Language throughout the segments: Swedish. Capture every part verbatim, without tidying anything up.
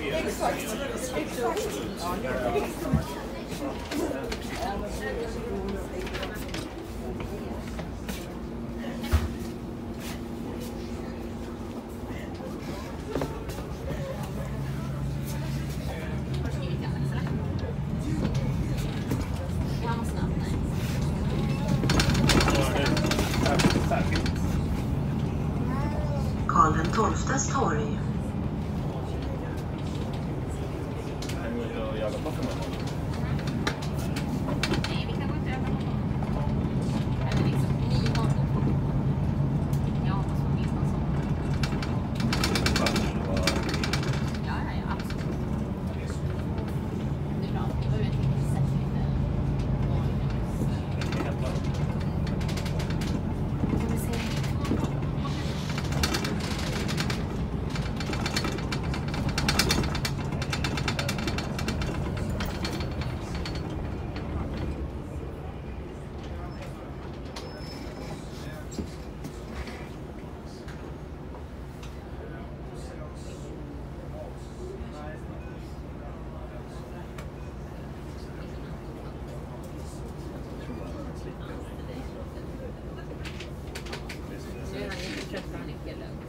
Exakt. Exakt. Karl den tolftes torg. Nej, vi kan gå inte över honom. Eller liksom, ni har honom. Jag hoppas på minst någon sån. Ja, ja, ja, absolut. Det är bra. Vi behöver inte sätta lite. Kan vi se? Nu är han inte trött för han är helt lugn.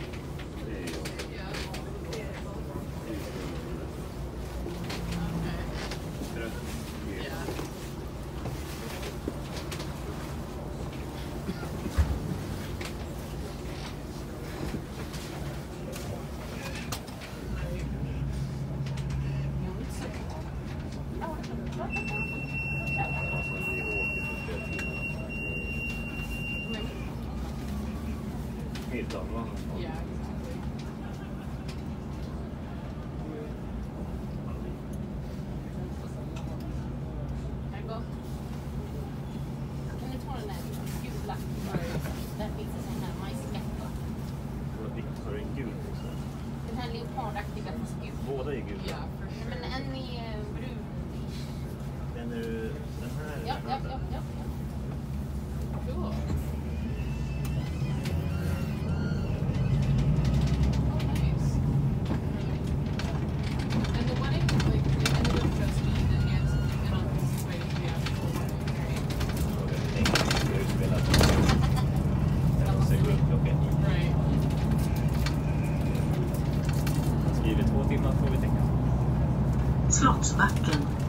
Ja. Här går. Kan du ta den där gula? Där finns en sån här majsmätta. Har du en gul också? Den här leopardaktiga fast gul. Båda är gula? Ja, men en är brun. Den är den här? Ja, ja, ja, ja. Cool. Skriver två timmar får vi tänka. Slottsbacken.